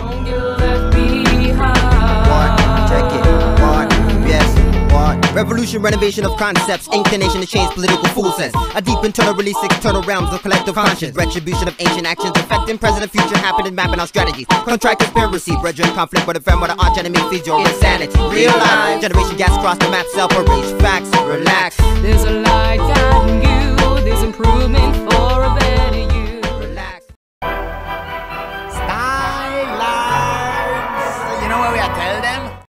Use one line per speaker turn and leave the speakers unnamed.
Don't get left behind.
What? Check it. What? Yes. What? Revolution, renovation of concepts, inclination to change political fool sense. A deep internal release, external realms of collective conscience. Retribution of ancient actions, affecting present, future, happening, mapping our strategies. Contract conspiracy, brethren, conflict with a friend, with an arch enemy feeds your insanity. Real life, generation gas cross the map, self-erase facts, relax.
There's a light guiding you, there's